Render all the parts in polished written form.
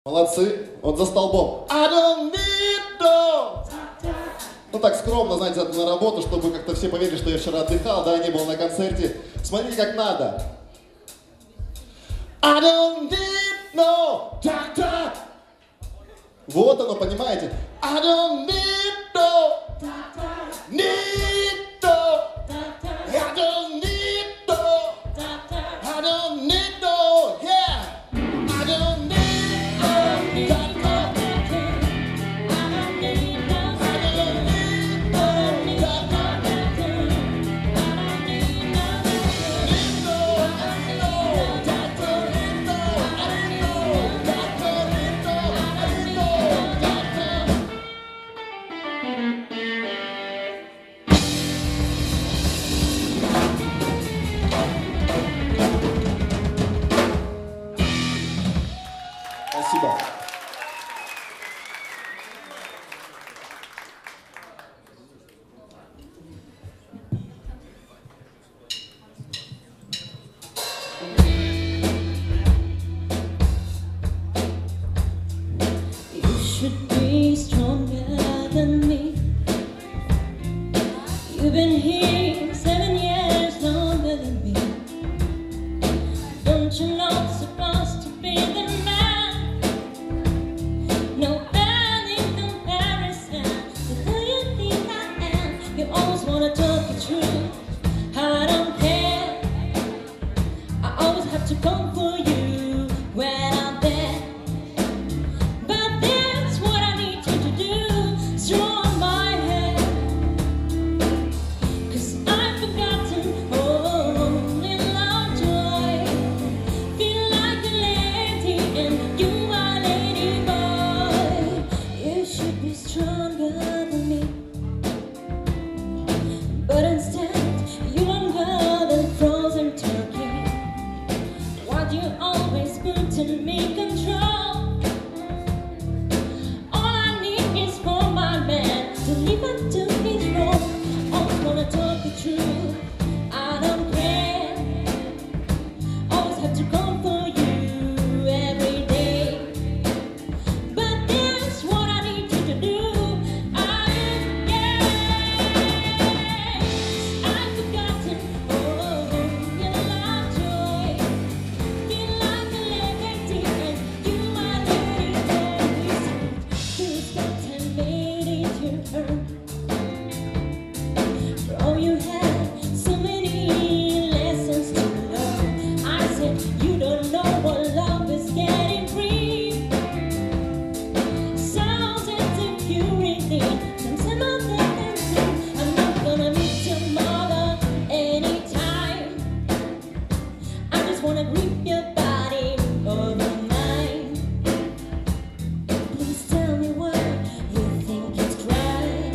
Молодцы. Вот за столбом. I don't need no. Ну так скромно, знаете, на работу, чтобы как-то все поверили, что я вчера отдыхал, да, не был на концерте. Смотрите, как надо. I don't need no doctor. Вот оно, понимаете? I don't need no doctor. Need no doctor. I don't need no doctor. I don't need no, yeah. I don't need no doctor. Спасибо. You should be stronger than me. You've been here 7 years longer than me. Don't you know it's supposed to be the man? No man in comparison to who you think I am. You always wanna talk the truth. I don't care. I always have to come for you when I'm there. But that's what I need you to do. Strong my head. 'Cause I've forgotten only love joy. Feel like a lady and you are a lady boy. You should be stronger than me. But instead you are more than frozen turkey. Why do you always put in me control? All I need is for my man to live up to his role. Always wanna talk the truth. I don't care. Always have to come for you every day. But that's what I need you to do. I've forgotten your love joy. Feel like a lady and you are a lady boy. Who's got 10 minutes to earn? For all you had, so many lessons to learn. I said you don't know what love is getting free. Sounds as if you really some mother than me. I'm not gonna meet your mother anytime. I just wanna grip your body over mine. Please tell me what you think is right.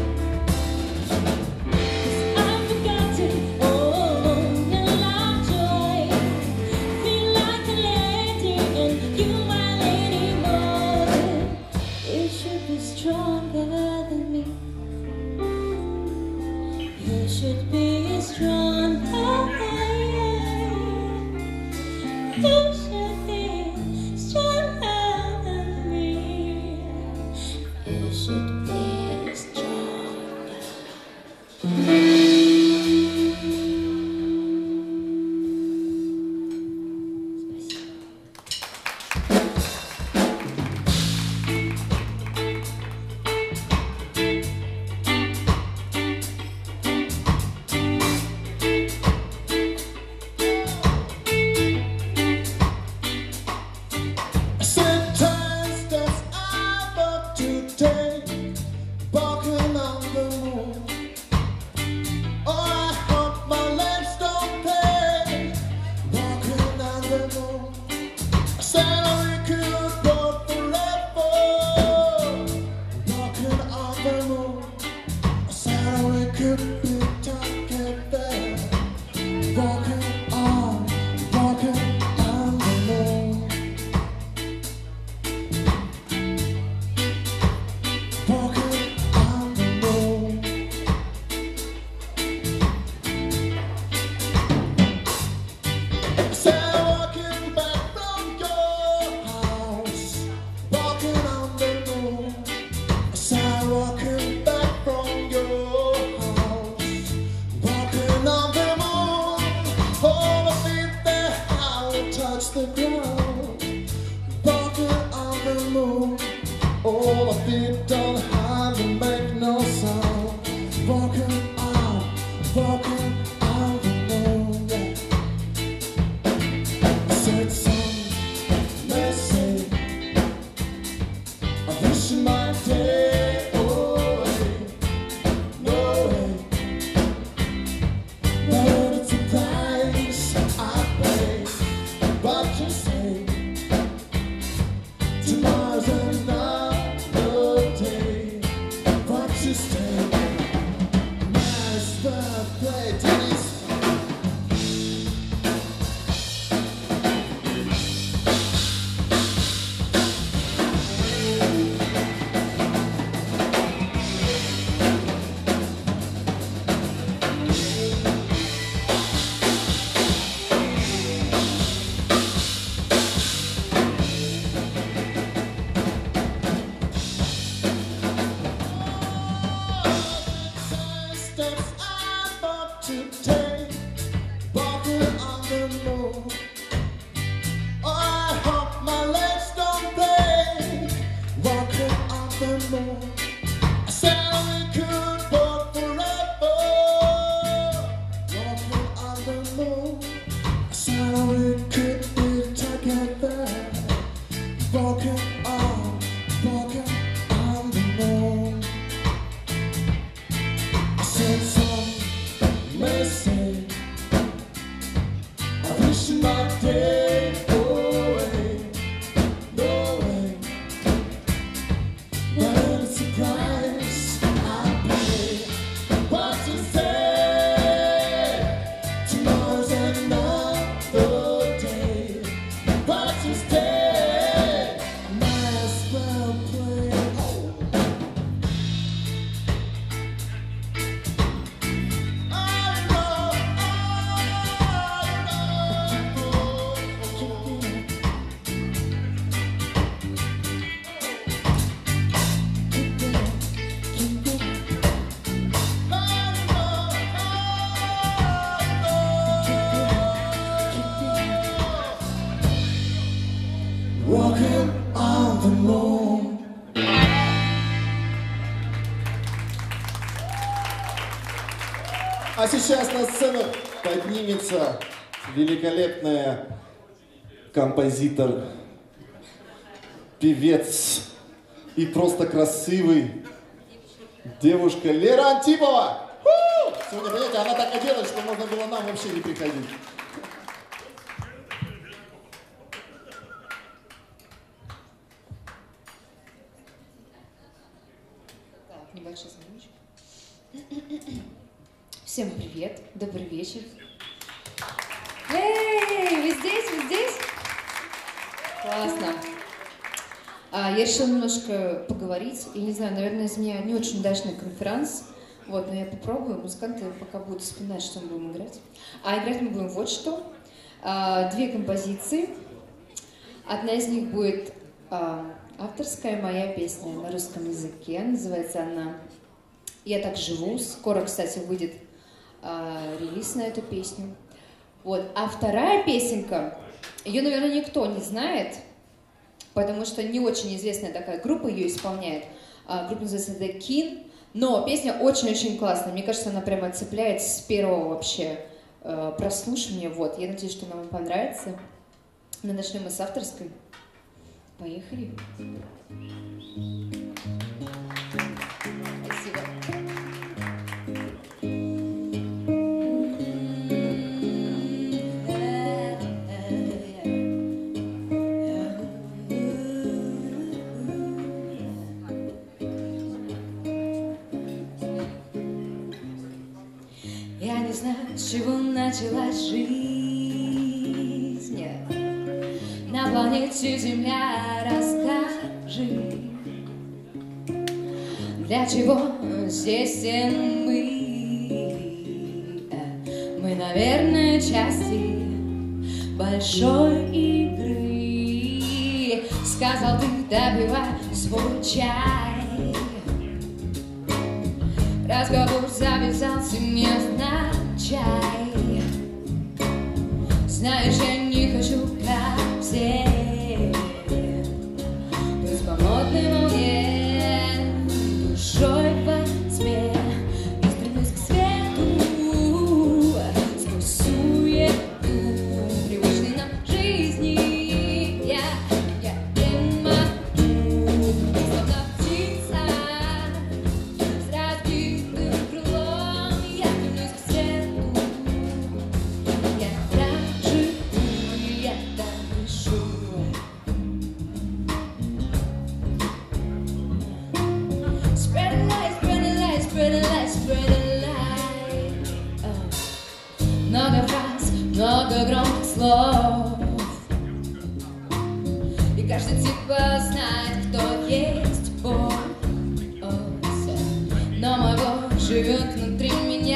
'Cause I've forgotten your love joy. Feel like a lady and you are a lady boy. You should be stronger than me. You should be stronger. You should be stronger than me. You should be stronger. All the feet don't have to make no sound. Walking on the moon. Yeah. I said some may say I wish my day away. No way. But it's a price I pay. But you say tomorrow's another day. But you stay. Nice birthday, Denise. Steps I'm about to take, walking on the moon. Oh, I hope my legs don't break, walking on the moon. I said we could walk forever, walking on the moon. I said we could be together, walking on the moon. I said some may say I wish my day away. No way. But it's a price I pay. But you say tomorrow's another day. But you stay. Might as well play. Walking on the moon. А сейчас на сцену поднимется великолепная композитор, певец и просто красивый девушка Лера Антипова. Сегодня, понимаете, она так оделась, что можно было нам вообще не приходить. Так, небольшой звоночек. Всем привет, добрый вечер. Эй, вы здесь, вы здесь? Классно. Я решила немножко поговорить. Я не знаю, наверное, из меня не очень удачный конференц. Вот, но я попробую. Музыканты пока будут вспоминать, что мы будем играть. А играть мы будем вот что. Две композиции. Одна из них будет авторская моя песня на русском языке. Называется она «Я так живу». Скоро, кстати, выйдет релиз на эту песню. Вот. А вторая песенка, ее, наверное, никто не знает, потому что не очень известная такая группа ее исполняет. Группа называется The Kin, но песня очень-очень классная. Мне кажется, она прямо цепляет с первого вообще прослушивания. Вот. Я надеюсь, что она вам понравится. Мы начнем с авторской. Поехали. Спасибо. Я не знаю, с чего началась жизнь на планете Земля. Расскажи, для чего здесь все мы? Мы, наверное, части большой игры. Сказал ты, допивай свой чай. Разговор завязался невзначай. Знаешь, я не хочу, как все, быть по модной волне. straight line. Много фраз, много громких слов, и каждый типа знает, кто есть Бог. Но мой Бог живет внутри меня.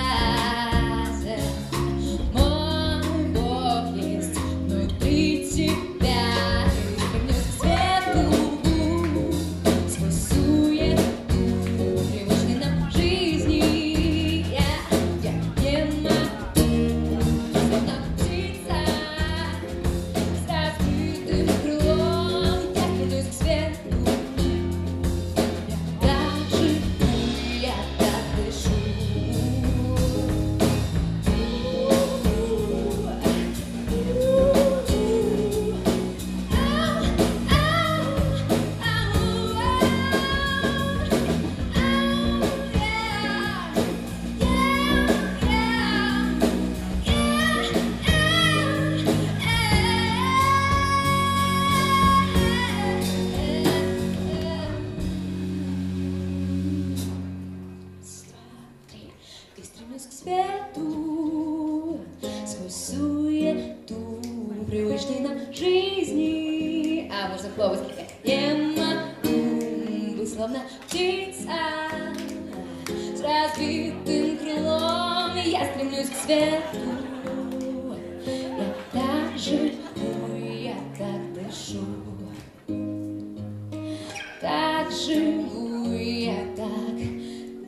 Мой Бог есть внутри тебя. И принес к свету свой суету, привычный нам жизни. Я не могу, словно птица с разбитым крылом. Я принес к свету. Я так живу, я так дышу. И стремлюсь к свету, свою суету, привычной нам жизни. А можно хлопать. Я не могу быть словно птица с разбитым крылом. Я стремлюсь к свету. Я так живу, я так дышу. Так живу, я так дышу.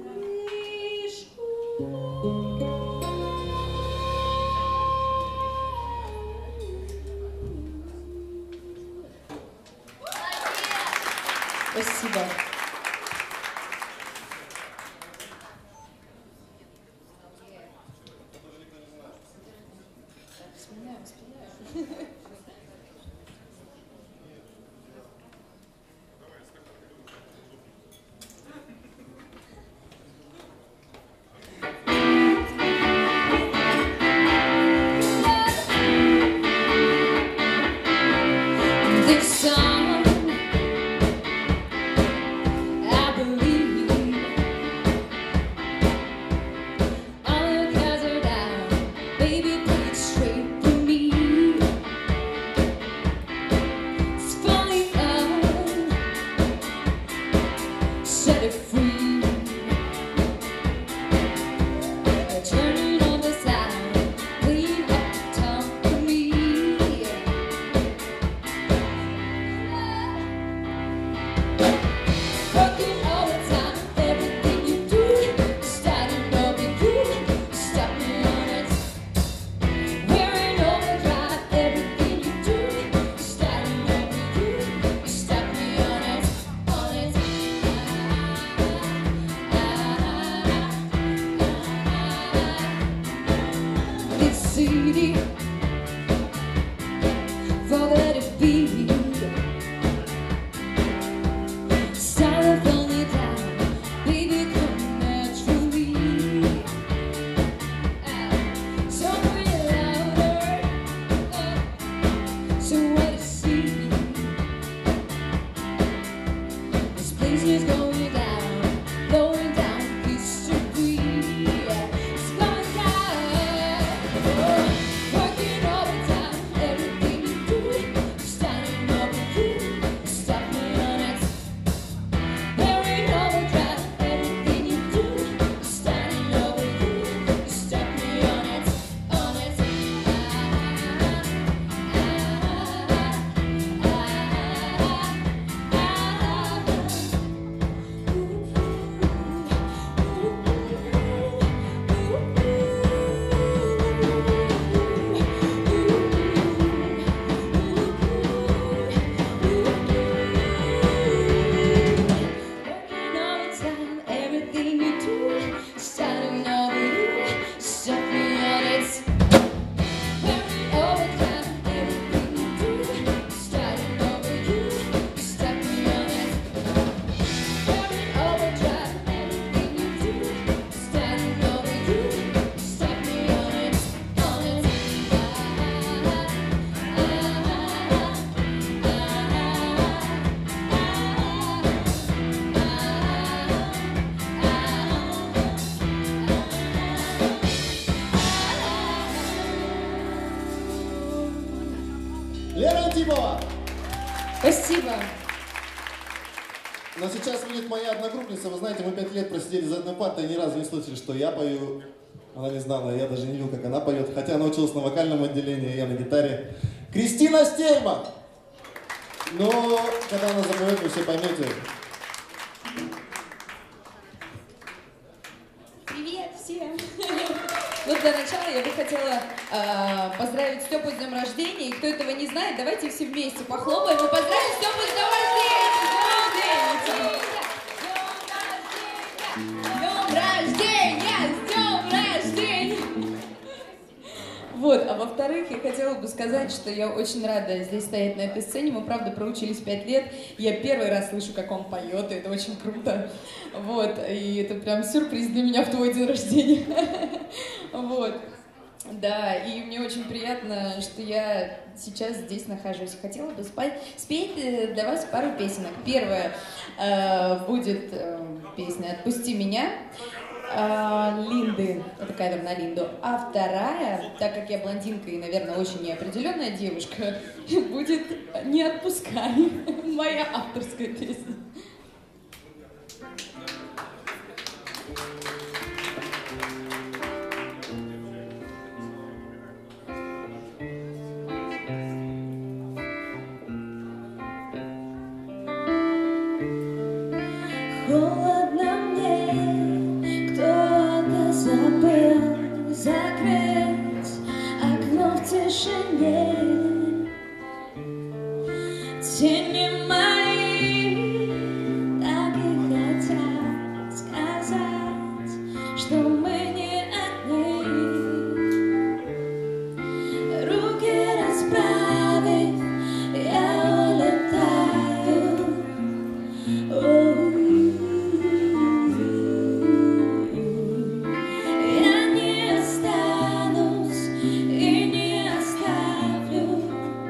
Спасибо. Вспоминаю. This song, I believe, all your cards are down, baby, play it straight for me. It's falling on, set it free. Turning on the sound, clean up the top for me. Working all the time, everything you do, starting over you, stop me on it. Wearing overdrive, everything you do, starting over you, stop me on it, on it. This city, for let it be. Style of only down, baby, come naturally. So bring it louder, so what to see. This place is going down history. It's going down, working all the time, everything you do, starting over you, stop me on it. Wearing overdrive, everything you do, starting over you, stop me on it, on it. Спасибо вам! Спасибо. Но сейчас будет моя одногруппница. Вы знаете, мы 5 лет просидели за одной партой и ни разу не слышали, что я пою. Она не знала, я даже не видел, как она поет. Хотя она училась на вокальном отделении, я на гитаре. Кристина Стельман! Но когда она запоет, вы все поймете. Привет всем! Ну, для начала я бы хотела поздравить Степу с днем рождения. И кто этого не знает, давайте все вместе похлопаем и поздравим Степу с днем рождения! С днем рождения! С днем рождения! Вот, а во-вторых, я хотела бы сказать, что я очень рада здесь стоять на этой сцене. Мы, правда, проучились 5 лет. Я первый раз слышу, как он поет, и это очень круто. Вот, и это прям сюрприз для меня в твой день рождения. Вот, да, и мне очень приятно, что я сейчас здесь нахожусь. Хотела бы спеть для вас пару песенок. Первая будет песня «Отпусти меня». Линды, это кавер на Линду. А вторая, так как я блондинка и, наверное, очень неопределенная девушка, будет «Не отпускай», моя авторская песня. Холодно мне, кто-то забыл закрыть окно в тишине. Тени мои так и хотят сказать, что мы не одни. Руки расправив, я улетаю. Я не останусь и не оставлю.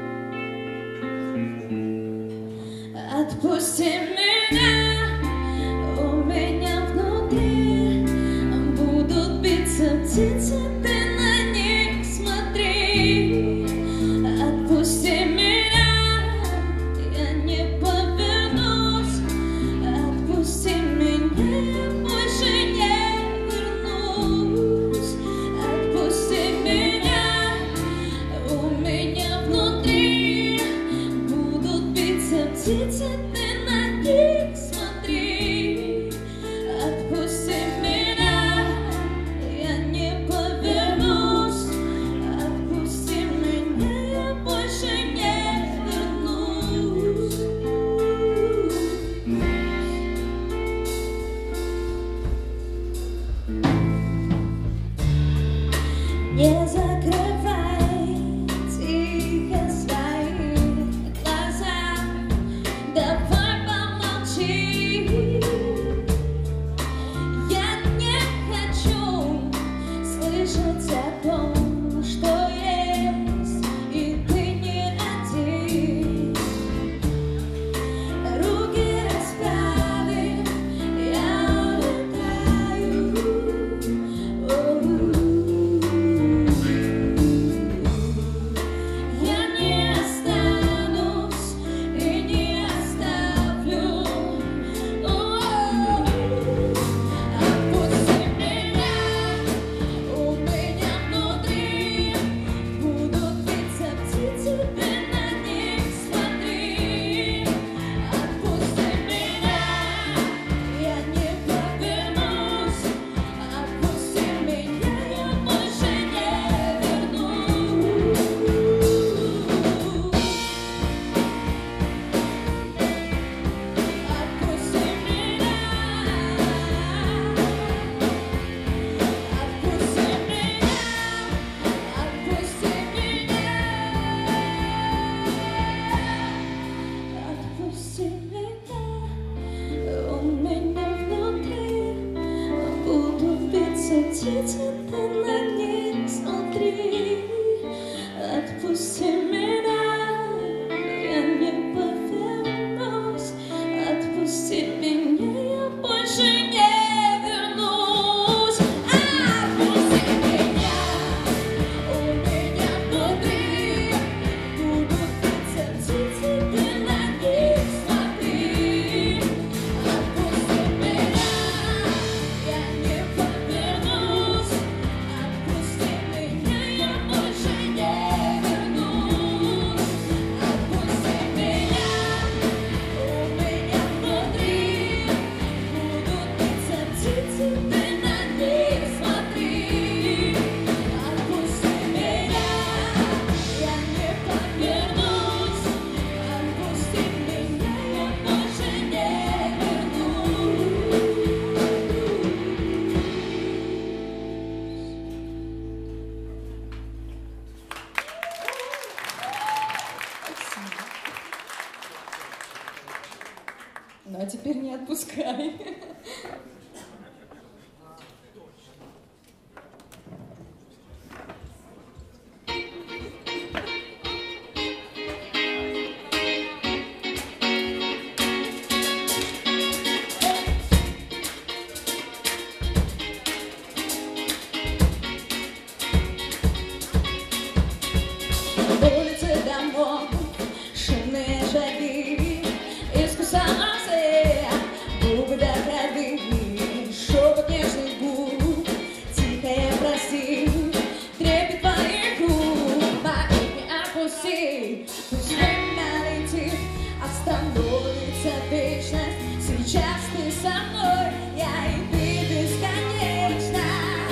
Отпусти меня, у меня внутри будут биться птицы, ты на них смотри. Отпусти меня, я не повернусь. Отпусти меня, я больше не вернусь. Отпусти меня, у меня внутри будут биться птицы, ты на них смотри. Отпусти меня, я не повернусь. Отпусти меня, я больше не вернусь. Не закрывай тихо свои глаза, давай помолчи. Я не хочу слышать о том, что есть, и ты не один. Руки расправив, я улетаю. Я не останусь и не оставлю. Отпусти меня, у меня внутри будут биться птицы, ты на них смотри. Отпусти меня, я не повернусь. Отпусти меня, я больше не вернусь. Отпусти меня, отпусти меня, отпусти меня, отпусти меня, у меня внутри будут биться птицы, ты на них смотри. Отпусти меня, я не повернусь. Отпусти меня, я больше не вернусь. Отпусти меня, у меня внутри будут биться Ну а теперь не отпускай. Улицы домов, шумные шаги, искусанцы, губы до крови, шепот нежных губ, тихое прости, трепет твоих рук, моих не опусти, пусть время летит, остановится вечность, сейчас ты со мной, я и ты бесконечно.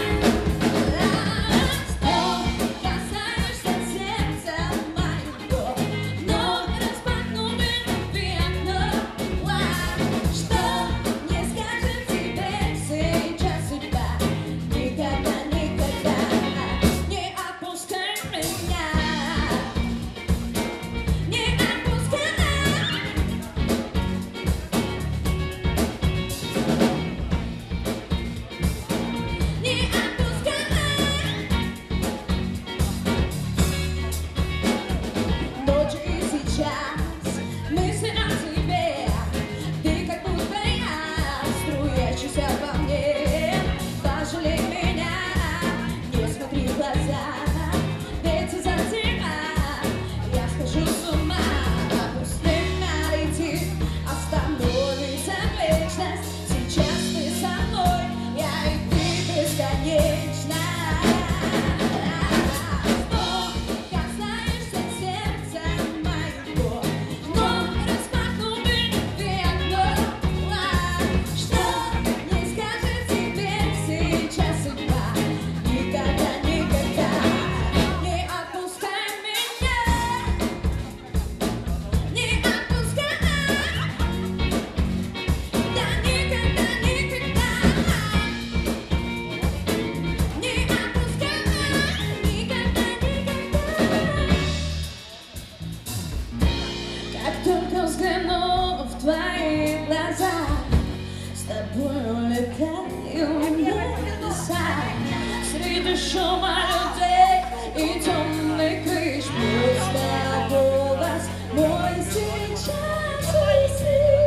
Среди шума людей и темных крыш просто голос мой сейчас улетит.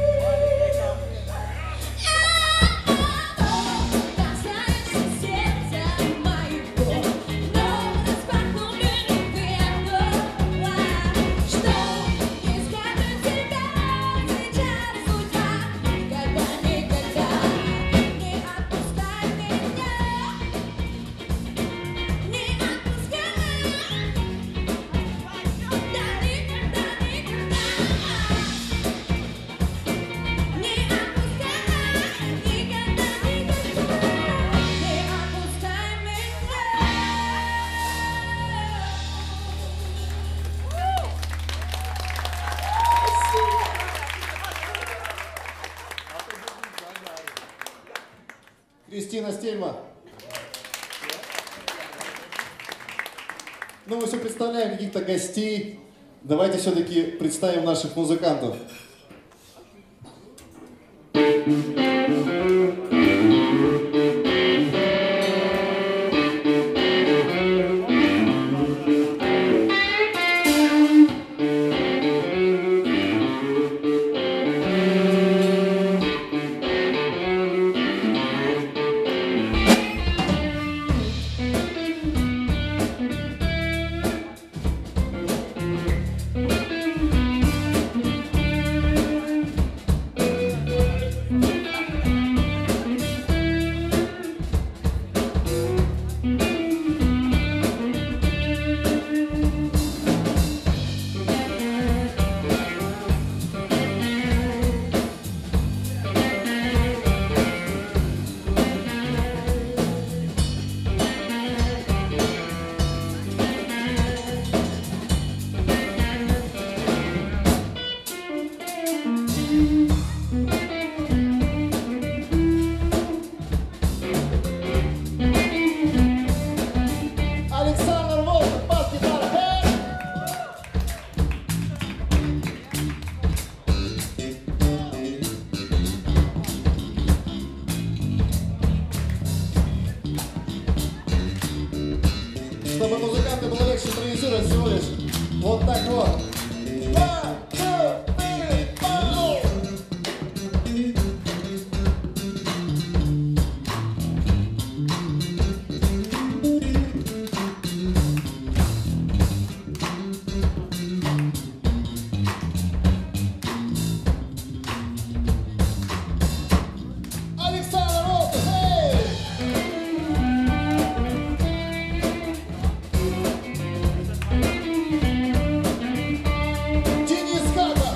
Касаешься сердца моего, но распахнули ты окно, что не скажет тебя сейчас судьба, никогда не отпускай меня. Кристина Стельма. Ну, мы все представляем каких-то гостей. Давайте все-таки представим наших музыкантов. Вот так вот. One, two, three, four. Александр Волков, эй! Денис Хатов.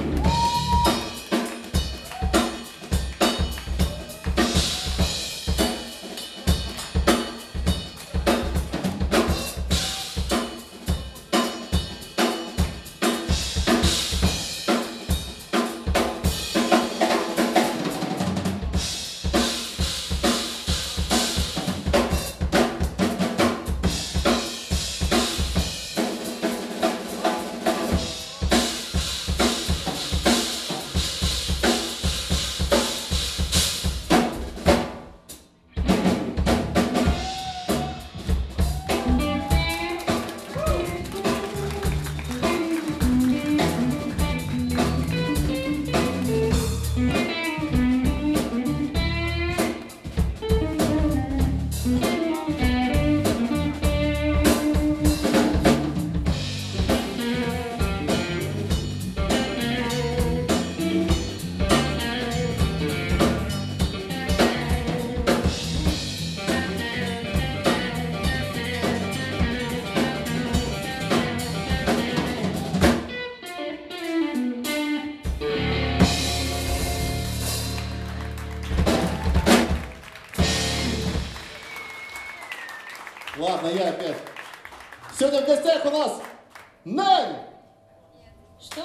Ладно, я опять. Сегодня в гостях у нас Нань! Что?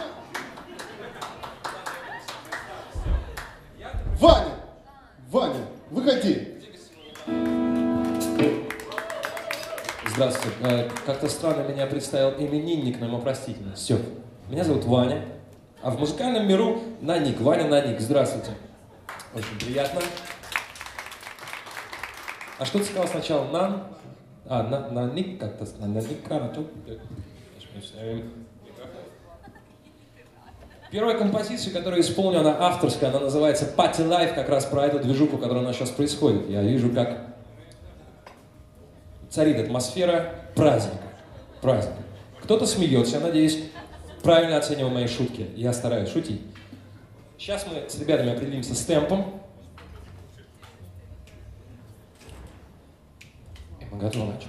Ваня! Ваня, выходи! Здравствуйте. Как-то странно меня представил именинник, но ему простительно. Все. Меня зовут Ваня, а в музыкальном миру Наник. Ваня Наник. Здравствуйте. Очень приятно. А что ты сказал сначала? Наник как-то. Наник, Первая композиция, которую исполнена, она авторская, она называется Party Life, как раз про эту движуху, которая у нас сейчас происходит. Я вижу, как царит атмосфера праздника. Праздника. Кто-то смеется, я надеюсь, правильно оценивал мои шутки. Я стараюсь шутить. Сейчас мы с ребятами определимся с темпом. И мы готовы начать.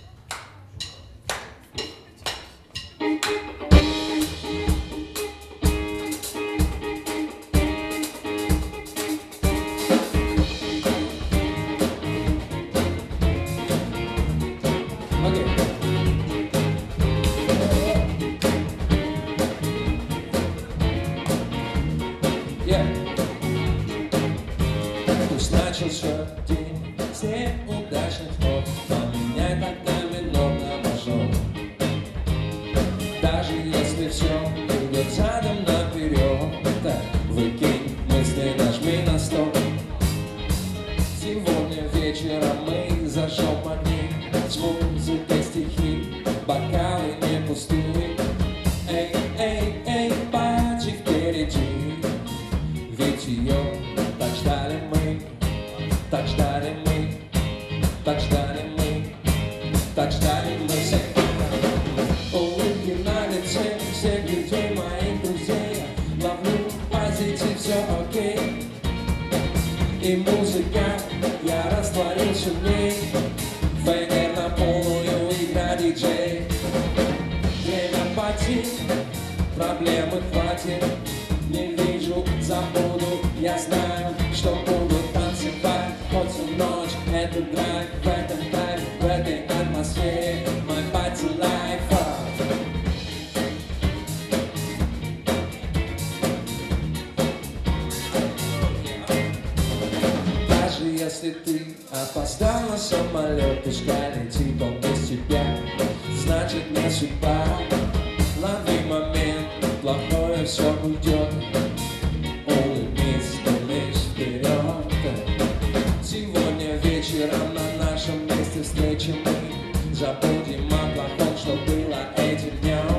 Пусть начался день, все удачных ход, поменяй тогда минут на мажор. Даже если все идет задом наперед, так выкинь мысли, нажми на стоп. Сегодня вечером мы зажжем огни, с музыкой стихи, бокалы не пустые. Эй, эй, эй, пати впереди, ведь ее так ждали мы, так ждали мы, так ждали мы, так ждали мы все. Улыбки на лице всех людей, моих друзей, ловлю позитив, все окей. И музыка, я растворился в ней, ФНР на полную, игра диджей. Время пойти, проблемы хватит, не вижу, забуду, я знаю, что буду танцевать хоть всю ночь. Это драйв, в этом драйв, в этой атмосфере, my party life. Даже если ты опоздал на самолет, пускай летит он без тебя, значит не судьба. Лови момент, плохое все уйдет. Улыбнись, стремись вперед. Сегодня вечером на нашем месте встречи мы забудем о плохом, что было этим днем.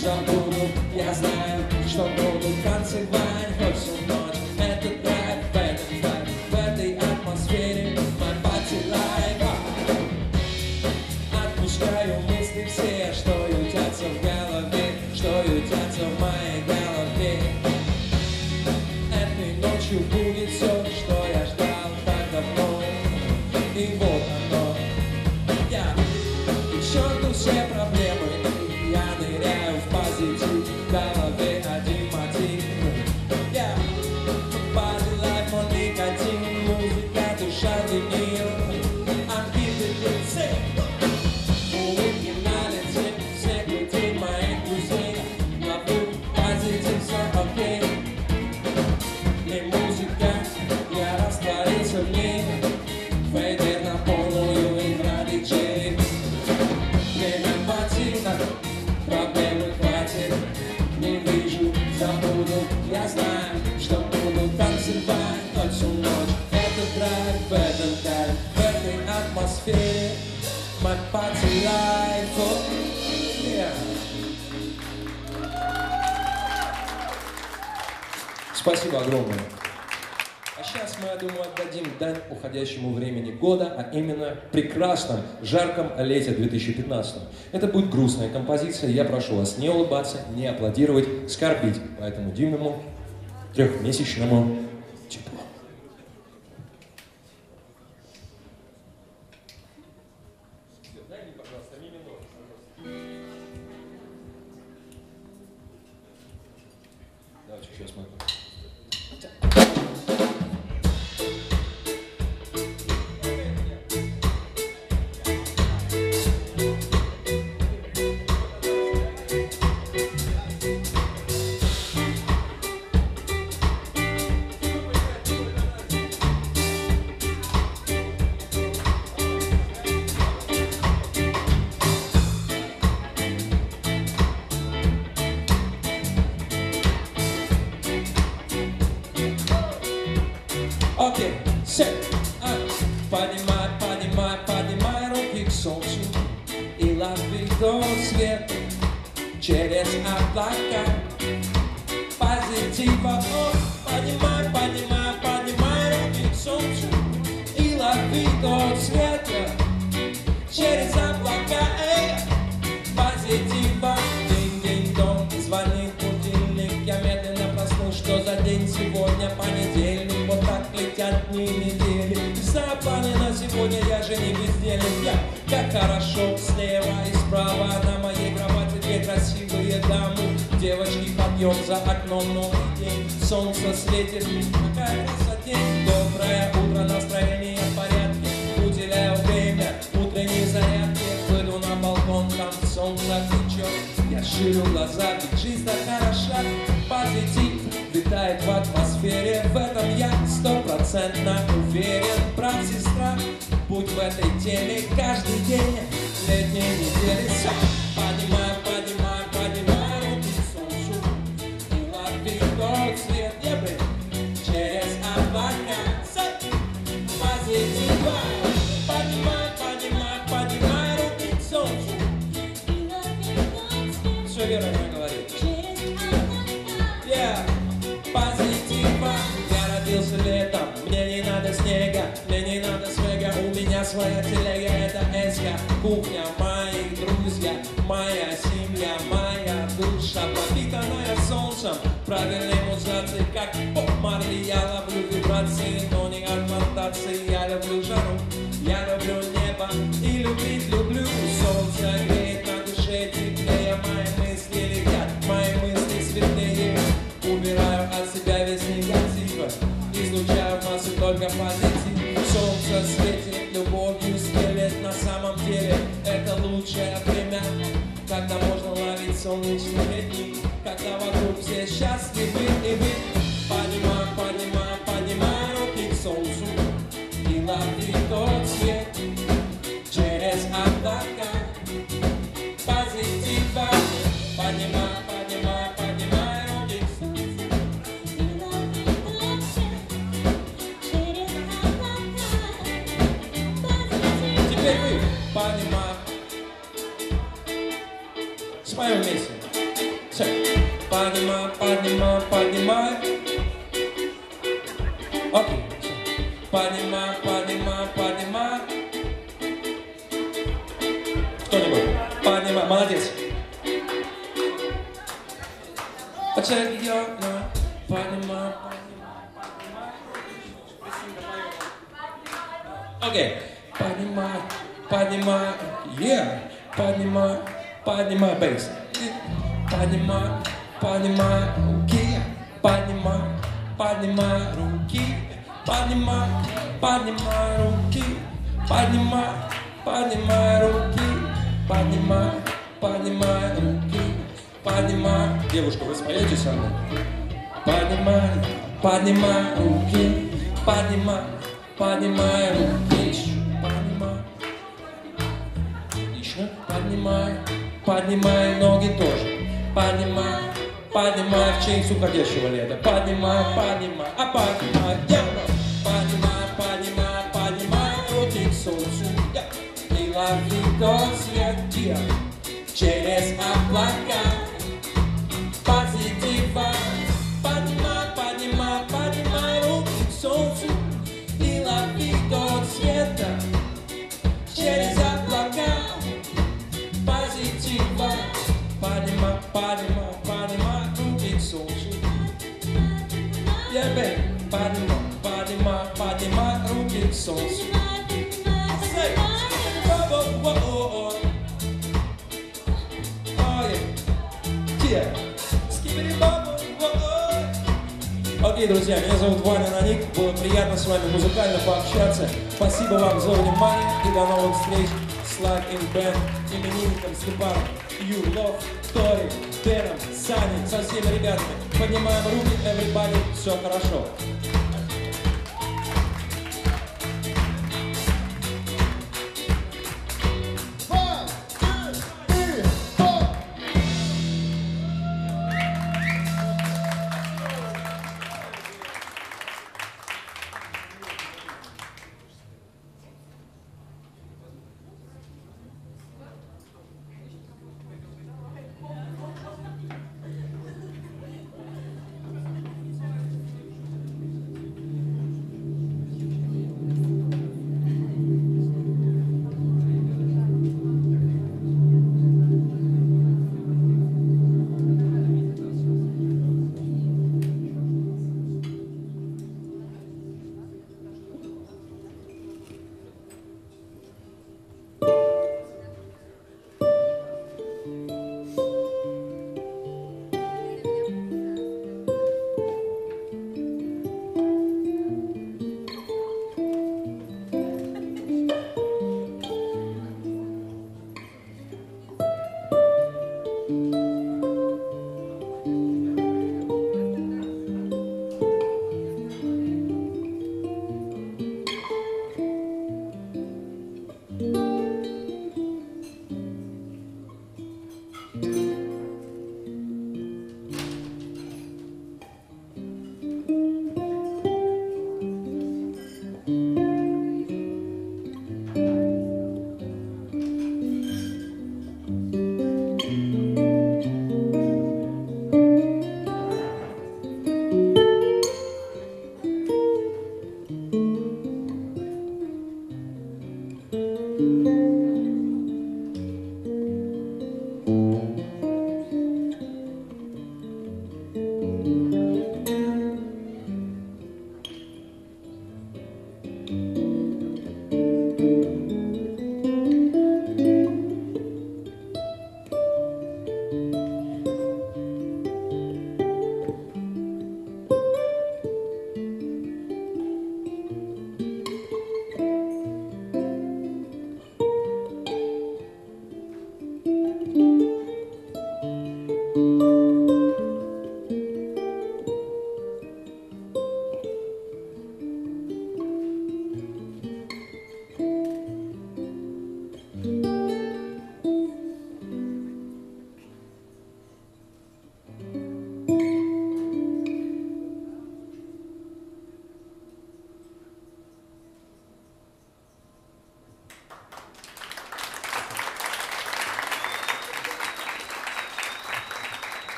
забуду. Я знаю, что буду танцевать хоть всю ночь. Это драйв, в этом драйв, в этой атмосфере my party life. Отпускаю мысли все, что ютятся в голове, что ютятся в моей голове. Этой ночью будет все, что я ждал так давно. И вот оно, я и к черту все проблемы. Я ныряю в позитив, в голове один мотив. Я party life, мой никотин, музыка, душа, винил. I'm giving it sick. Улыбки на лице, все крутит моих друзей. Ловлю позитив, все окей. И музыка, я растворился в ней. Фейдер на полную игра диджей. Время ботинок, проблемы хватит. Не вижу, забуду, я знаю, что буду танцевать хоть всю ночь. Это драйв, в этом кайф, в этой атмосфере my party life, oh, yeah. Спасибо огромное. А сейчас мы, я думаю, отдадим дань уходящему времени года, а именно прекрасном, жарком лете 2015. Это будет грустная композиция, я прошу вас не улыбаться, не аплодировать, скорбить по этому дивному трехмесячному теплу. Дай мне, пожалуйста, мимино. Давайте еще смотрим. Окей, все, поднимай, поднимай, поднимай руки к солнцу и лови тот свет через облака позитива. Поднимай, поднимай, поднимай руки к солнцу и лови тот свет через облака позитива. Динь-динь-дон, звонит будильник, я медленно проснусь. Что за день сегодня? Понедельник. Вот так летят дни недели. Знаю планы на сегодня, я же не бездельник. Я как хорошо слева и справа на моей кровати две красивые дамы. Девочки, подъем за окном, новый день. Солнце светит, какая красота. Доброе утро, настроение в порядке. Уделяю время утренней зарядке. Выйду на балкон, там солнце течет. Я ширю глаза, ведь жизнь так хороша. Позитив витает в атмосфере. В этом я 100% уверен. Брат, сестра, будь в этой теме каждый день летней недели. Поднимай, поднимай, поднимай руки к солнцу и лови тот свет небы через облака позитива. Поднимай, поднимай, поднимай руки к солнцу. Все верно говорит. Позитива. Я родился летом, мне не надо снега, мне не надо свега. У меня своя телега, это эска. Кухня, мои друзья, моя семья, моя душа, пропитанная солнцем, правильной музыкацией, как Боб Марли. Я ловлю вибрации, но не от плантации. Я люблю жару, я люблю небо и любить люблю. Солнце греет на душе теплее, мои мысли летят, мои мысли светлее. Убираю от себя весь негатив, излучаю в массу только позитив. Солнце светит, любовью стелет. На самом деле это лучшее время, когда можно ловить солнечные дни, когда вокруг все счастливы и вы. Поднимай, поднимай, поднимай руки к солнцу и лови тот свет через облака позитива. Поднимай, поднимай, поднимай руки к солнцу. Теперь вы поднимай. Споем вместе. Поднимай, поднимай, поднимай. Окей. Поднимай, поднимай, поднимай. Кто-нибудь? Поднимай, молодец. Check your now. Поднимай. Окей. Поднимай, поднимай, yeah. Поднимай, поднимай, бейс. Поднимай, поднимай руки. Поднимай, поднимай руки. Поднимай, поднимай руки. Поднимай, поднимай руки. Поднимай, поднимай руки. Поднимай. Девушка, вы споете со мной? Поднимай, поднимай руки. Поднимай, поднимай руки. Поднимай. Отлично. Поднимай, поднимай ноги тоже. Поднимай, поднимай в честь уходящего лета. Поднимай, поднимай, а поднимай, девушка. Поднимай, поднимай, поднимай руки к солнцу. И лови тот свет, через облака. Позитива. Поднимай, поднимай, поднимай руки к солнцу. И лови тот свет, через облака. Позитива. Поднимай, поднимай, поднимай руки к солнцу. Yeah, baby. Поднимай, поднимай, поднимай руки к солнцу. Say, oh, oh, oh, oh. Oh, yeah. Yeah. Skibidi bubble, oh, oh. Окей, друзья, меня зовут Ваня Наник. Было приятно с вами музыкально пообщаться. Спасибо вам за внимание и до новых встреч. Slide in Band, именинникам Степаном, You Love, Тори, Дэном, Саней, со всеми ребятами. Поднимаем руки, everybody, все хорошо.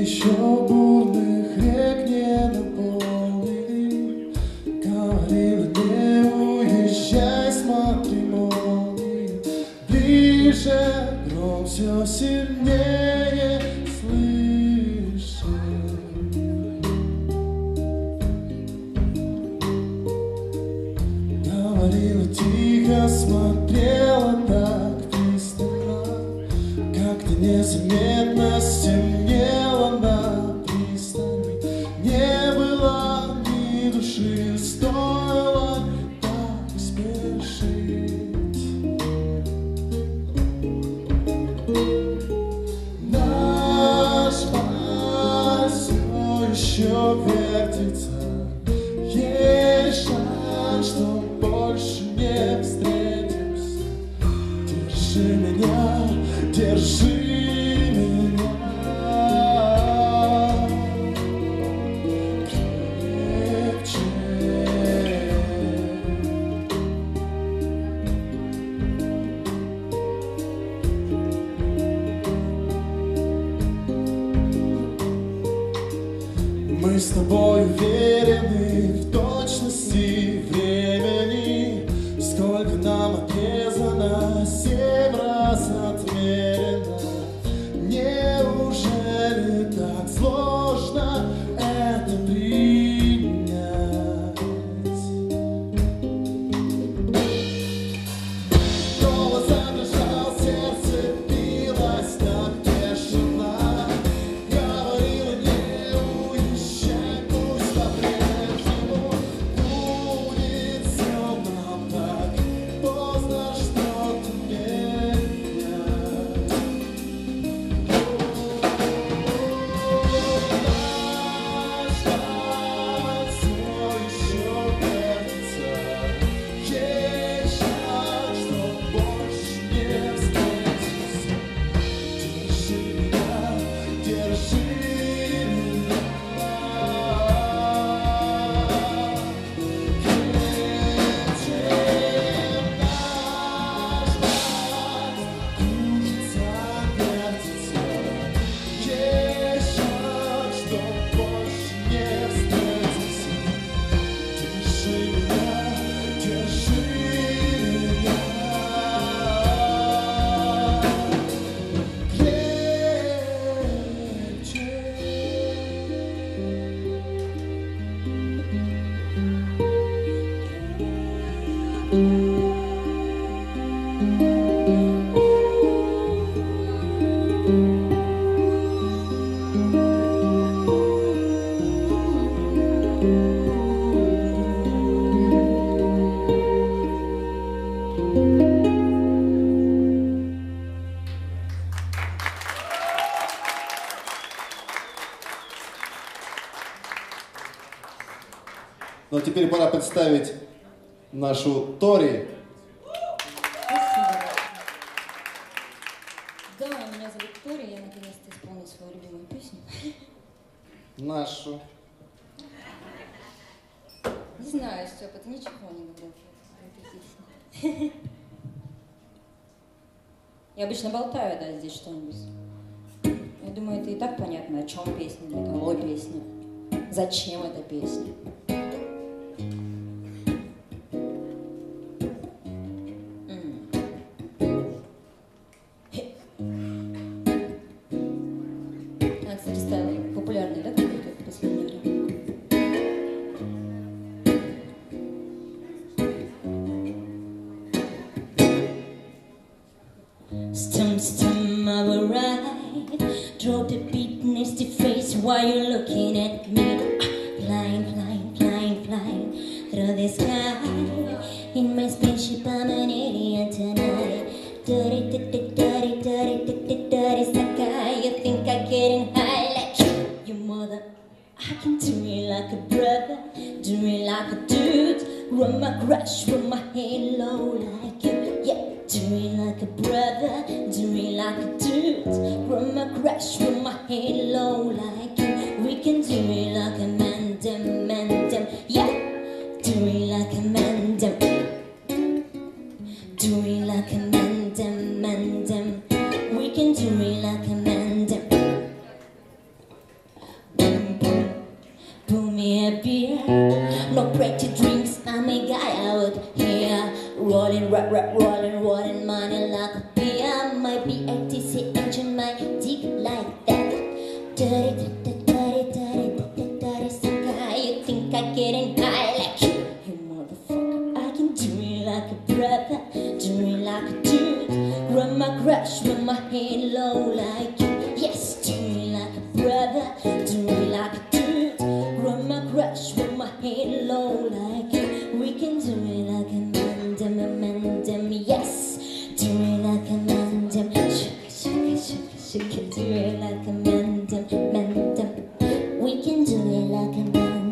еще бурных рек не наполнили. Говорила, не уезжай, смотри, молния. Ближе, гром все сильнее слышен. Говорила тихо, смотрела так пристально, как-то незаметно стемнело на пристани. Не было ни души, стоило так спешить. Наш пульс все еще вертится. Есть шанс, что больше не встретимся. Держи меня, держи меня крепче. Мы с тобой уверены в точности времени, сколько нам отрезано, 7 раз отмерено. Неужели так сложно это принять? Голос задрожал, сердце билось так бешено. Говорила, не уезжай, пусть по-прежнему будет все нам так поздно что-то менять. Наш пульс все еще вертится. Есть шанс, что больше не встретимся. Держи меня, держи меня крепче. Наш пульс кружится, вертится. Есть шанс, что больше не встретимся. Держи меня, держи меня Ну а теперь пора представить нашу Тори. Спасибо. Да, меня зовут Тори, я наконец-то исполню свою любимую песню. Нашу. Не знаю, Степа, ты ничего не говорил про эту песню. Я обычно болтаю, да, здесь что-нибудь. Я думаю, это и так понятно, о чем песня, для кого песня, зачем эта песня. Она, кстати, стала популярной, да, какой-то в последнее время? Stum, stum, I will ride. Drop the beat, nasty face while you're looking at me. Flying, flying, flying, flying through the sky. In my spaceship, I'm an alien tonight. Dirty, dirty, dirty, dirty, dirty, dirty, Sakai. You think I'm getting high like your mother? I can do it like a brother, do it like a dude. Run my crush, run my halo like you. Yeah, do it like a brother, do it like a dude. Run my crush, run my halo like you. We can do it like a man, dem, yeah. Do it like a man, dem. Do it like a man, dem. We can do it like a man, dem. rolling money like a beer. My BATC engine might tick like that. Dirty, some guy, you think I getting high like you? Hey motherfucker, I can do it like a brother, do it like a dude. Run my crush with my head low like you. Yes, do it like a brother, do it like a dude. Run my crush with my head low like you. We can do it like a man, yes. Do it like a man, shake it, do it like a man. We can do it like a man.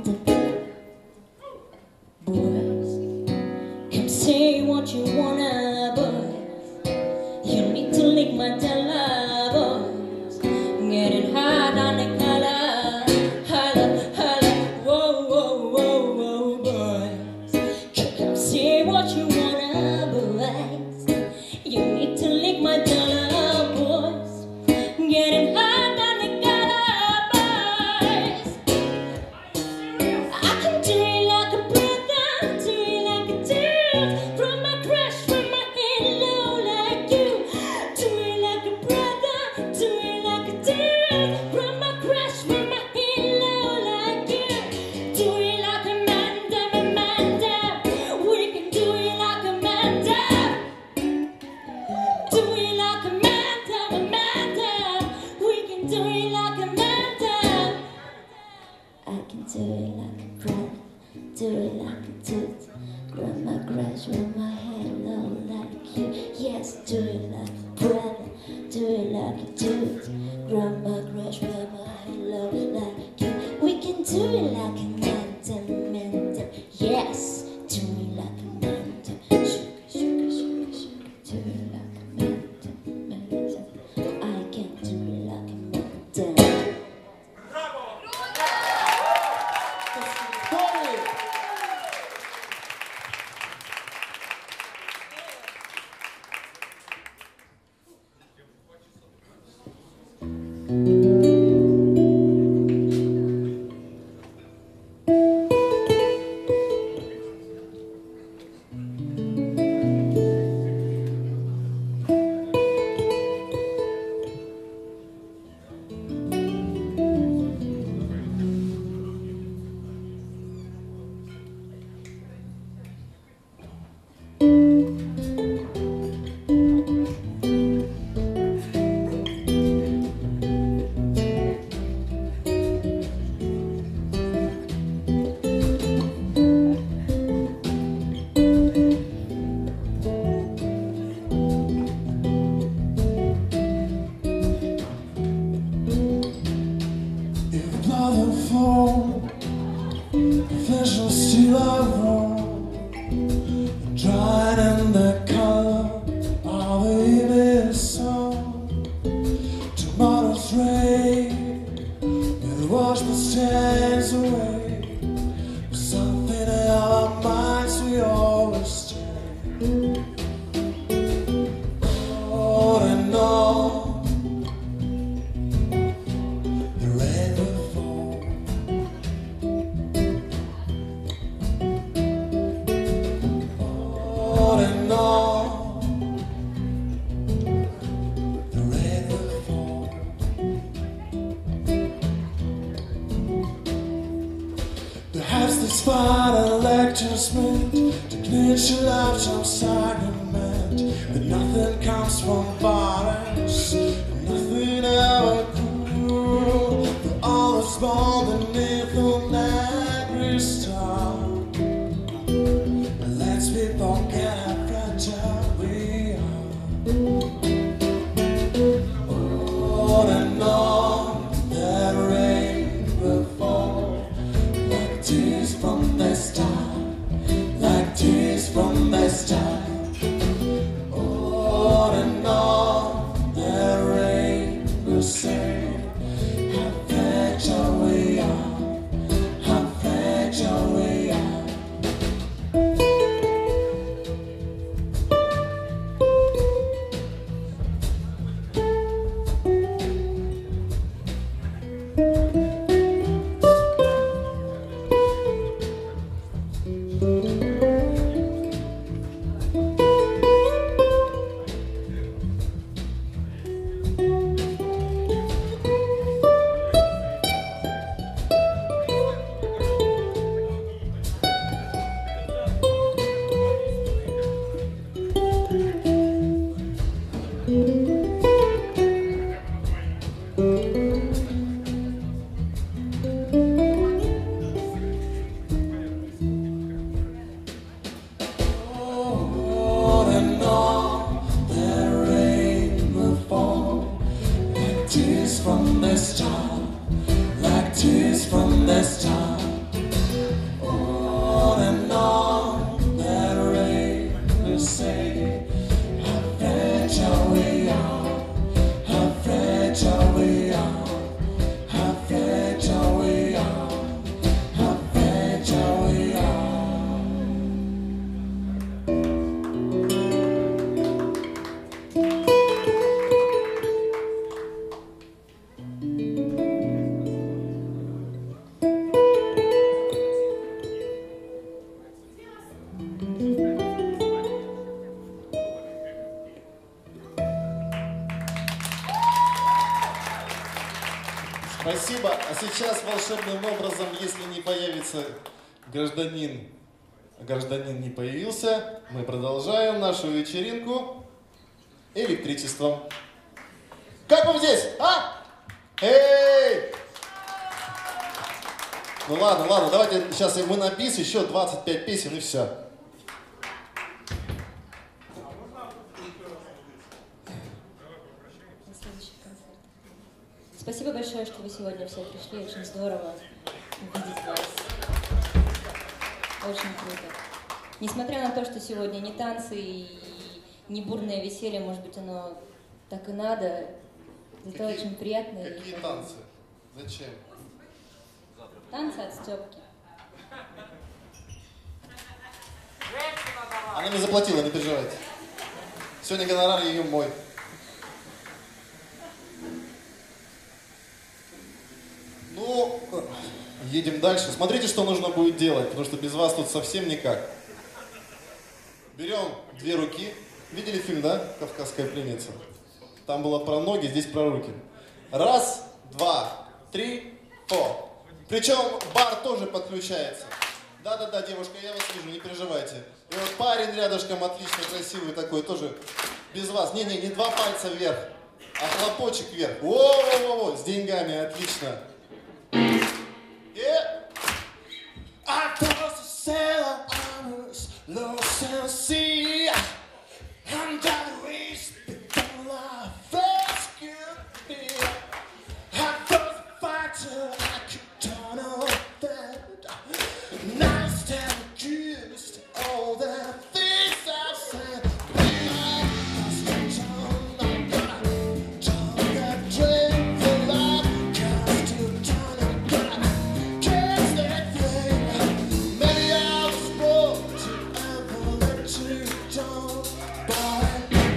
Boys, come say what you wanna, boys. You need to lick my dollar, boys. Getting hot on the color, holla, whoa, boys. Come say what you wanna, boys. You need to lick my dollar, boys. Getting hot. Do it like a tooth, grab my grass, rub my head low like you. Yes, do it like a brother, do it like a tooth, grab my grass, rub my head low like you. We can do it like a man, yes, do it like a man, sugar, do it like a man. I can do it like a man. Vision still around, dried in the color of the evening sun. Tomorrow's rain will wash the stains away. Something in our minds we always stay. On and on, the rain will fall. On and on, the rain will fall. Perhaps this final lecture's meant to cleanse your life some sacrament. That nothing comes from violence, nothing ever could. We're always born beneath an angry star. And let's be forget how fragile we are. On and on, that rain will fall like tears from the sky, like tears from the sky. On and on, that tears from the start, like tears from the start. On and on, the rain will say, how fragile we are, how fragile we are, how fragile we are, how fragile we are. Спасибо. А сейчас волшебным образом, если не появится гражданин, а гражданин не появился, мы продолжаем нашу вечеринку электричеством. Как вам здесь, а? Эй! Ну ладно, ладно, давайте сейчас мы на бис, еще 25 песен и все. Спасибо большое, что вы сегодня все пришли. Очень здорово увидеть вас. Очень круто. Несмотря на то, что сегодня не танцы и не бурное веселье, может быть, оно так и надо, это очень приятно. Какие танцы? Зачем? Танцы от Стёпки. Она мне заплатила, не переживайте. Сегодня гонорар ее мой. Ну, едем дальше. Смотрите, что нужно будет делать, потому что без вас тут совсем никак. Берем две руки. Видели фильм, да? «Кавказская пленница»? Там было про ноги, здесь про руки. Раз, два, три, фо. Причем бар тоже подключается. Да-да-да, девушка, я вас вижу, не переживайте. И вот парень рядышком отлично, красивый такой, тоже без вас. Не-не, не два пальца вверх, а хлопочек вверх. Во-во-во-во, с деньгами, отлично. I tossed a sailor on a lost and sea. I'm down the waist, but my first good beer. I was a fighter, I could turn on that. Now it's time to accused all the things I've said. Maybe I was born to ever let you down, boy.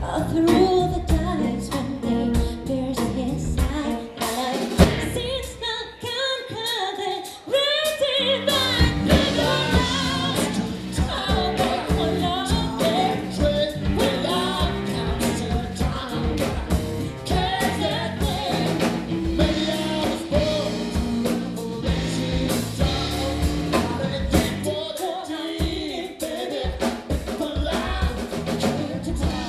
through the tides when they pierce his side. Like seas now conquer the raging back to the house. Oh, but for love, when love comes to town, catch that thing. Maybe I was born to love when she's down. I did what I did, baby, for love came to town.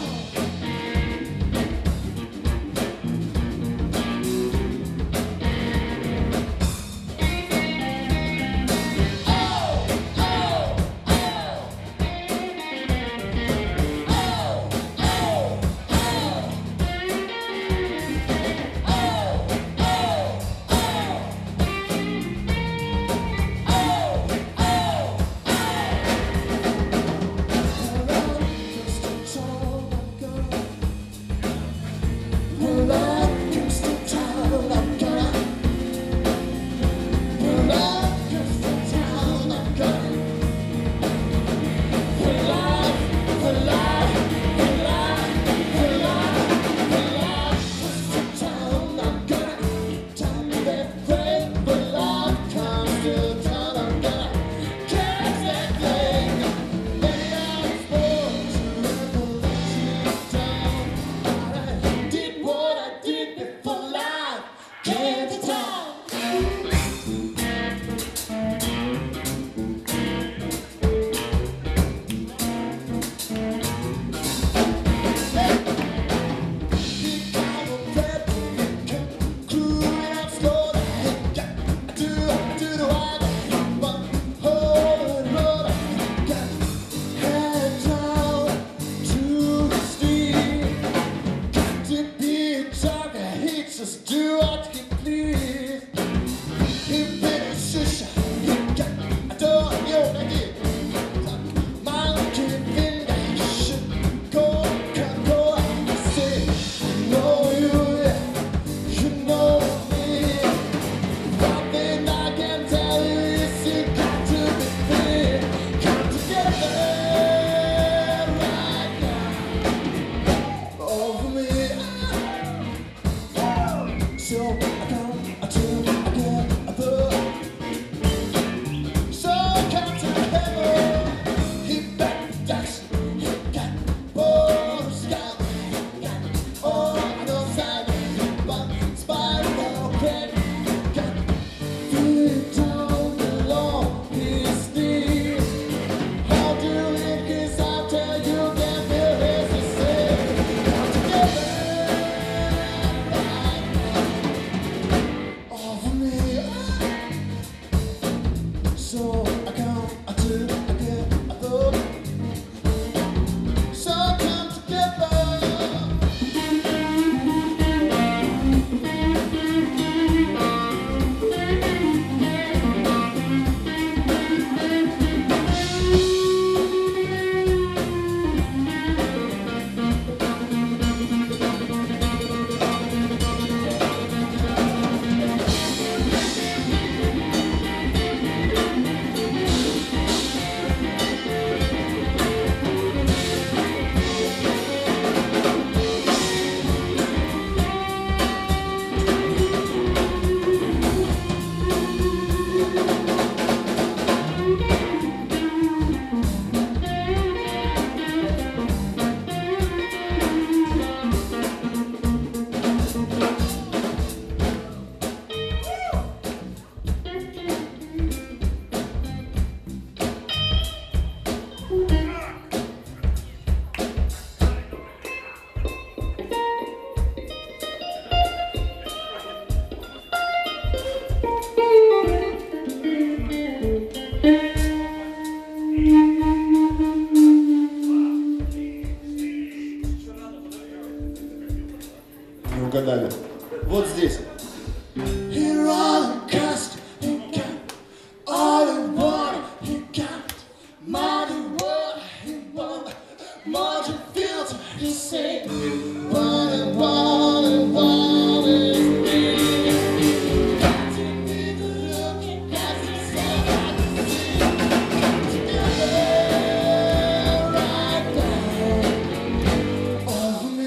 Just do what he please. He better shush. He got a door on your idea. Monkey finger should go, can go. I say, I know you know me. One thing I can tell you is you got to be free. Come together right now over me. So I come together. So come together. He back dance. He got both sky. He got all the side. But spiral crack. Got feet down along his knees. How do it kiss after you can feel his say. Come together. Over me, so I come together. So come together. Не угадали. Вот здесь. Here all the cost, he got all the water, he got mighty water, he want more to filter, he said, water, water, water is me. Got to be the looking past the sun, I can see. Come together right now, over me.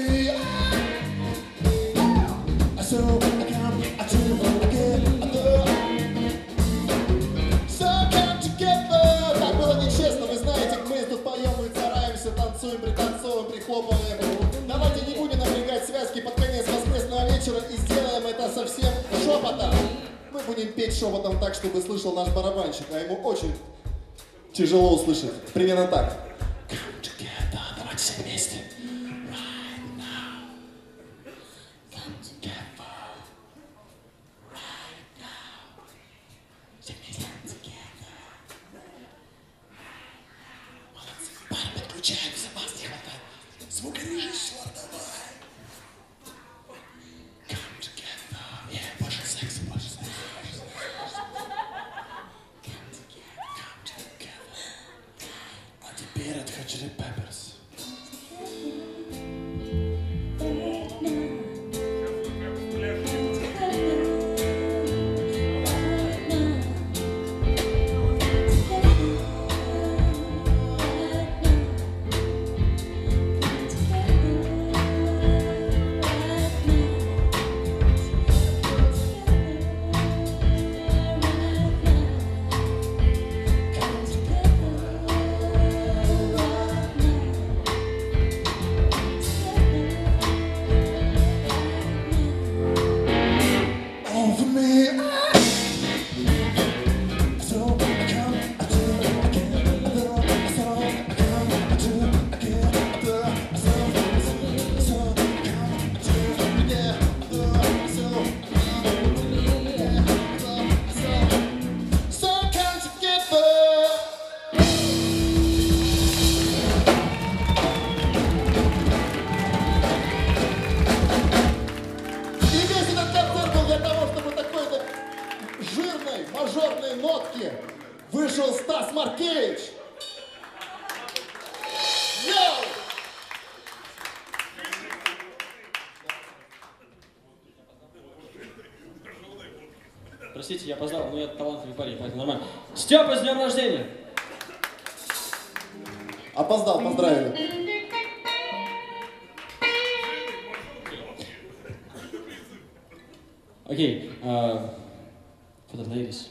пританцовываем, прихлопываем. Давайте не будем напрягать связки под конец воскресного вечера и сделаем это совсем шепотом. Мы будем петь шепотом так, чтобы слышал наш барабанщик, а ему очень тяжело услышать. Примерно так. Come together. Давайте все вместе. Right now. Come together. Right now. Все вместе. Come together. Молодцы. Пары подключаемся, вас не хватает. Звукорежиссер, давай. Come together. Больше секса, больше секса. А теперь от Hot Chili Peppers. Мажорные нотки вышел Стас Маркевич. Йоу! Простите, я опоздал, но я талантливый парень, поэтому нормально. Степа, с днем рождения! Опоздал, поздравили. Окей, for the ladies.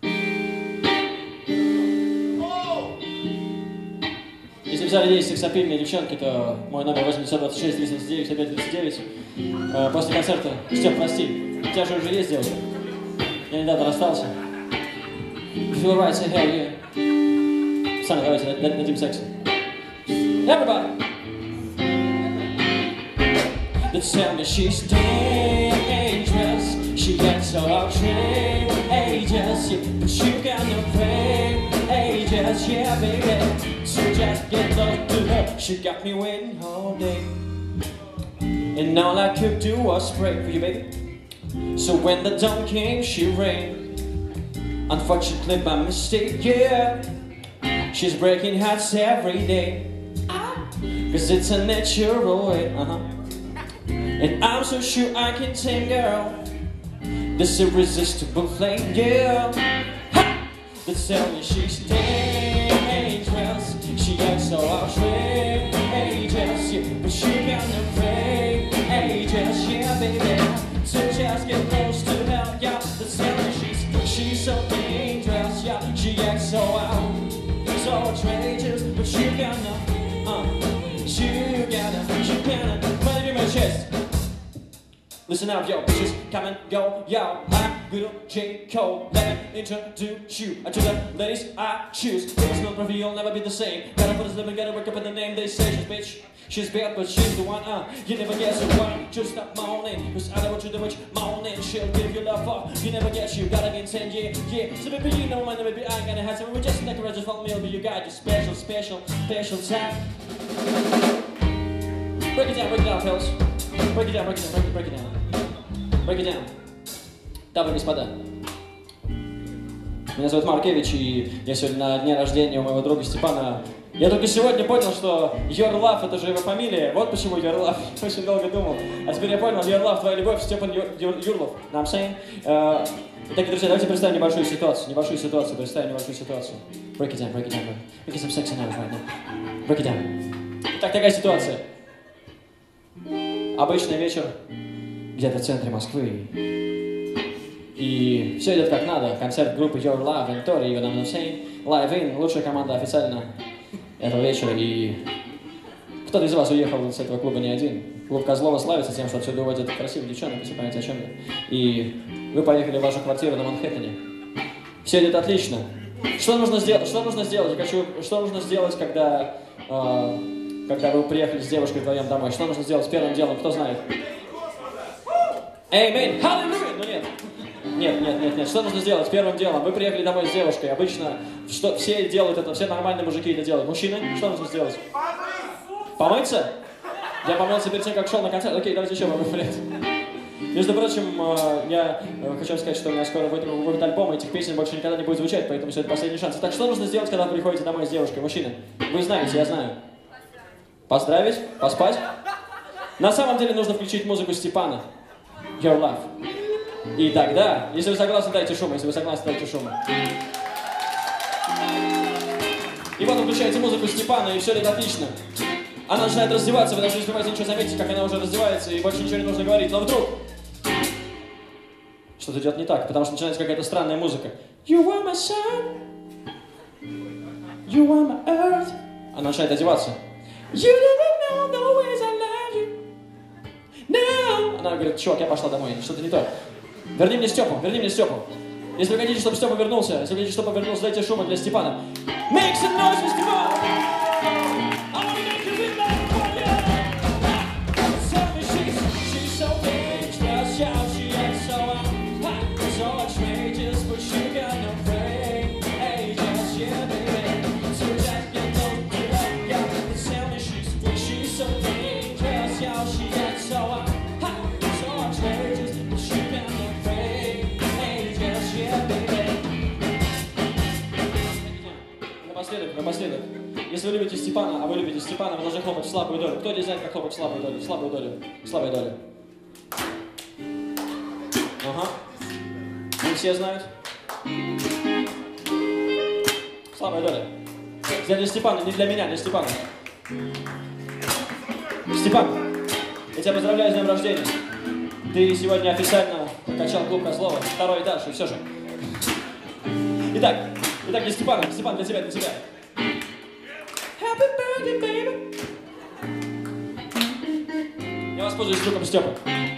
Если в зале есть сексапильные девчонки, то мой номер 826 379 5539. После концерта, Степ, прости, у тебя же уже есть девушка. Я недавно расстался. Feel right, say hell yeah. Сами давайте дадим секса. Everybody! They tell me she's dangerous. She gets so outrageous, yeah, but you got no pages, yeah, baby. So just get close to her. She got me waiting all day, and all I could do was pray for you, baby. So when the dawn came, she rained. Unfortunately, by mistake, yeah. She's breaking hearts every day, 'cause it's a natural way, And I'm so sure I can tame, girl, this irresistible flame, yeah. They tell me she's dangerous. She acts so outrageous, yeah, but she got no pages, yeah, baby. So just get close to her, yeah. They tell me she's so dangerous, yeah. She acts so outrageous, but she got no, she got no, money in my chest. Listen up, yo, bitches, come and go, yo. I'm good old J. Cole, let me introduce you to the ladies I choose. This milk review, you'll never be the same. Gotta put us living, gotta work up in the name. They say she's bitch, she's bad, but she's the one, you never guess her one. Just stop moaning, 'cause I know what you do, much moaning. She'll give you love for, you never guess you gotta get 10, yeah. So maybe you know when, maybe I ain't gonna have some. We just like a just follow me, I'll be your guy, just special time. Break it down, fellas. Break it down. Break it down. Дамы и господа, меня зовут Маркевич, и я сегодня на дне рождения у моего друга Степана. Я только сегодня понял, что Your Love — это же его фамилия. Вот почему Your Love. Очень долго думал. А теперь я понял, Your Love — твоя любовь, Степан Юрлов. Know what I'm saying? Итак, друзья, давайте представим небольшую ситуацию. Представим небольшую ситуацию. Break it down. Break it some sexy now, right now. Break it down. Итак, такая ситуация. Обычный вечер где-то в центре Москвы. И все идет как надо. Концерт группы Your Love and Tori, you know what I'm saying? Live In, лучшая команда официально этого вечера. И Кто-то из вас уехал с этого клуба не один. Клуб Козлова славится тем, что отсюда уводят красивых девчонок, если понимаете, о чем я. И вы поехали в вашу квартиру на Манхэттене. Все идет отлично. Что нужно сделать? Что нужно сделать? Что нужно сделать, когда вы приехали с девушкой вдвоем домой? Что нужно сделать первым делом? Кто знает? Аминь! Аллилуйя! Ну нет. Нет. Что нужно сделать первым делом? Вы приехали домой с девушкой. Обычно что все делают это, все нормальные мужики это делают. Мужчины, что нужно сделать? Помыться? Я помылся перед тем, как шел на концерт. Окей, давайте еще попробуем. Между прочим, я хочу сказать, что у меня скоро выйдет альбом, и этих песен больше никогда не будет звучать, поэтому сегодня последний шанс. Так, что нужно сделать, когда вы приходите домой с девушкой? Мужчины, вы знаете, я знаю. Поздравить? Поспать? На самом деле нужно включить музыку Степана. Your Love. И тогда, если вы согласны, дайте шум, если вы согласны, дайте шум. И вот вы включаете музыку Степана, и все идет отлично. Она начинает раздеваться, вы даже не успеваете ничего заметить, как она уже раздевается, и больше ничего не нужно говорить. Но вдруг что-то идет не так, потому что начинается какая-то странная музыка. You are my sun, you are my earth. Она начинает одеваться. You never know the ways I love you. No. Она говорит, чувак, я пошла домой, что-то не то. Верни мне Степу. Если вы хотите, чтобы Степа вернулся, дайте шума для Степана. Make some noise for Степан! Напоследок, если вы любите Степана, а вы любите Степана, вы должны хлопать в слабую долю. Кто здесь знает, как хлопать в слабую долю? Слабая доля. Ага. Не все знают. Слабая доля. Для Степана, не для меня, для Степана. Степан, я тебя поздравляю с днем рождения. Ты сегодня официально прокачал клуб Козлова, 2-й этаж, и все же. Итак, для Степана. Степан, для тебя. Happy birthday, baby. Я воспользуюсь трюком Степы.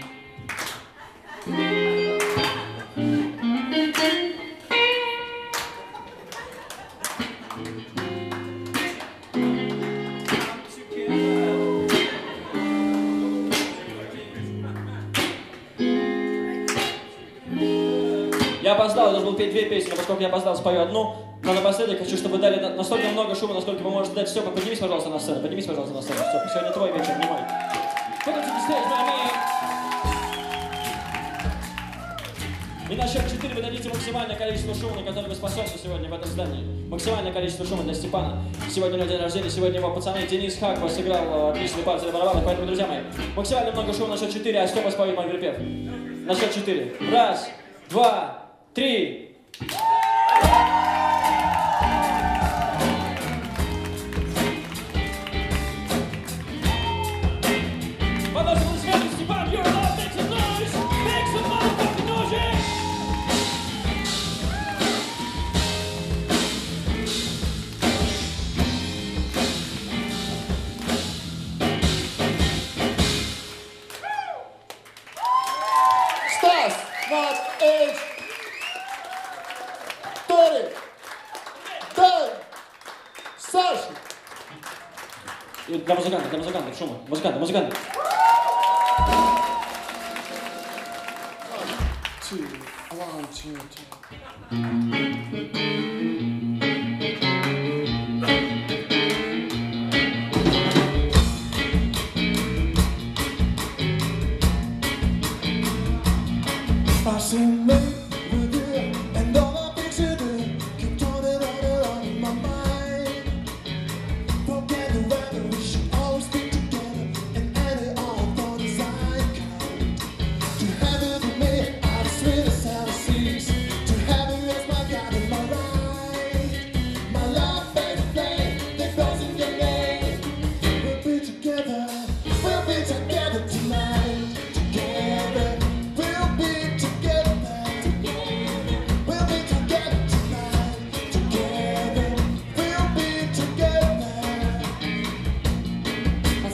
Я опоздал, я должен был петь 2 песни, но поскольку я опоздал, спою одну. Но напоследок хочу, чтобы вы дали настолько много шума, насколько вы можете дать. Степа, поднимись, пожалуйста, на сцену. Степа, сегодня твой вечер, внимай. И на счет 4 вы дадите максимальное количество шума, на которое вы способны сегодня в этом здании. Максимальное количество шума для Степана. Сегодня у него день рождения, сегодня его пацаны Денис Хаква сыграл отличный партию на барабанах, поэтому, друзья мои, максимально много шума на счет 4, а Степа споет мой припев. На счет 4. 1, 2, 3. Степан, your love makes a noise, makes a motherfucking noise. Стас, Марк, Эйч, Тори, Дай, Саша. И для музыкантов, шума. Музыканты. One, two, three. I see me with you, and all the things you do keep turning on in my mind. Forget the weather, we should always be together, and any all design kind. To have it with me, I'm sweet as hell seas. To have it as my God in my right. My life ain't a flame that goes in your name. We'll be together tonight. Together. We'll be together. We'll be together tonight. Together. We'll be together.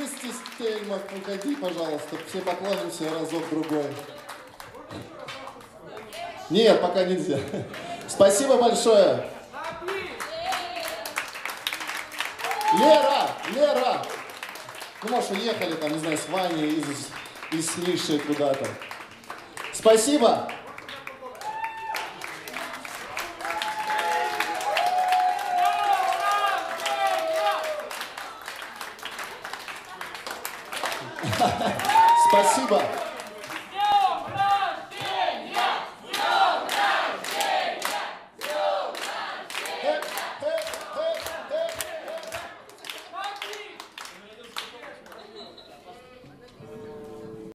Миссис Тельмах, уходи, пожалуйста. Все поклонимся разок-другой. Нет, пока нельзя. Спасибо большое. Лера! Ну, может, уехали там, не знаю, с Ваней и с Мишей куда-то. Спасибо. Спасибо.